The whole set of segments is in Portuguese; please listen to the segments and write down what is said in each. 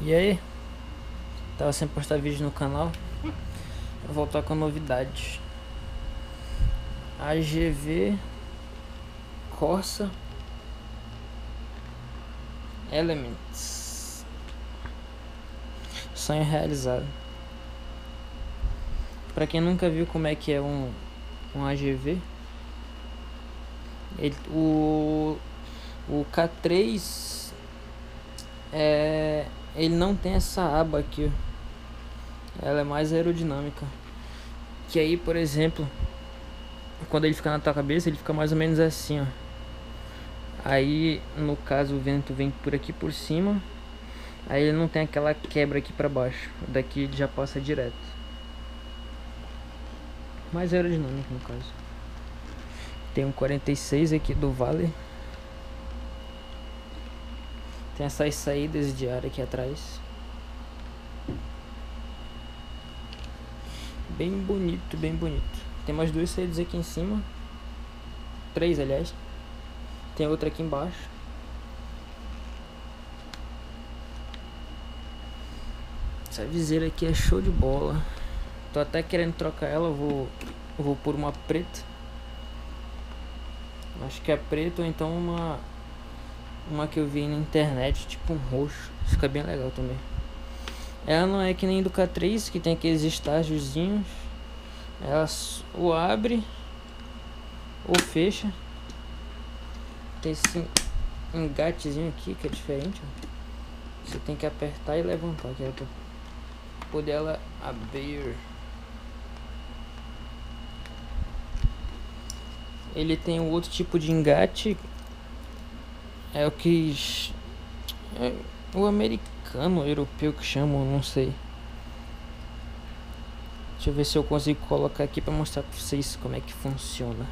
E aí? Tava sem postar vídeo no canal. Vou voltar com novidades. AGV Corsa Elements. Sonho realizado. Pra quem nunca viu como é que é um AGV, o K3 ele não tem essa aba aqui, ela é mais aerodinâmica. Que aí, por exemplo, quando ele fica na tua cabeça, ele fica mais ou menos assim, ó. Aí, no caso, o vento vem por aqui por cima, aí ele não tem aquela quebra aqui pra baixo. Daqui ele já passa direto. Mais aerodinâmico, no caso. Tem um 46 aqui do Vale. Tem essas saídas de ar aqui atrás. Bem bonito, bem bonito. Tem mais duas saídas aqui em cima. 3, aliás. Tem outra aqui embaixo. Essa viseira aqui é show de bola. Tô até querendo trocar ela. Vou por uma preta. Acho que é preta ou então uma que eu vi na internet, tipo um roxo. Fica bem legal também. Ela não é que nem do K3, que tem aqueles estágiozinhos. Ela ou abre ou fecha. Tem esse engatezinho aqui que é diferente, ó. Você tem que apertar e levantar, que é pra poder ela abrir. Ele tem um outro tipo de engate. É o que é o americano, o europeu que chamam, não sei. Deixa eu ver se eu consigo colocar aqui pra mostrar pra vocês como é que funciona.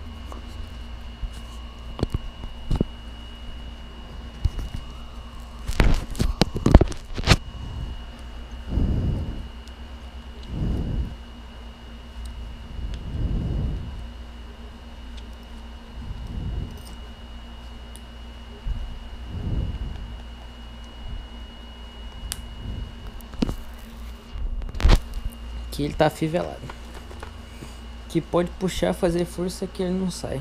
Que ele tá afivelado, que pode puxar, fazer força que ele não sai.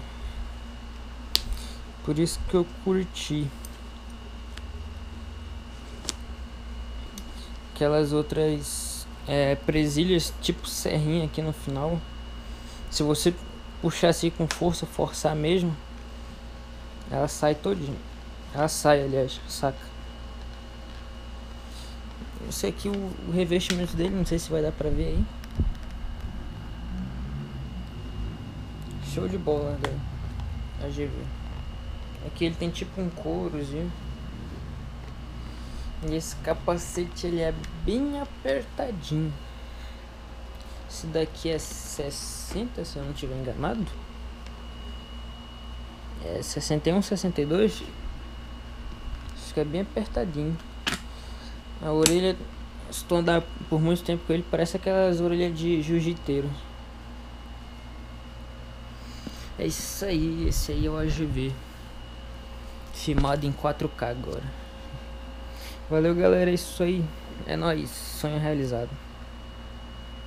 Por isso que eu curti. Aquelas outras presilhas tipo serrinha aqui no final, se você puxar assim com força, forçar mesmo, ela sai todinha. Ela sai, aliás, saca? Esse aqui, o revestimento dele, não sei se vai dar pra ver aí. Show de bola da AGV. Aqui ele tem tipo um courozinho. E esse capacete ele é bem apertadinho. Esse daqui é 60, se eu não estiver enganado. É 61, 62. Acho que é bem apertadinho. A orelha, se tu andar por muito tempo com ele, parece aquelas orelhas de jiu-jiteiro. É isso aí, esse aí é o AGV. Filmado em 4K agora. Valeu, galera, é isso aí. É nóis, sonho realizado.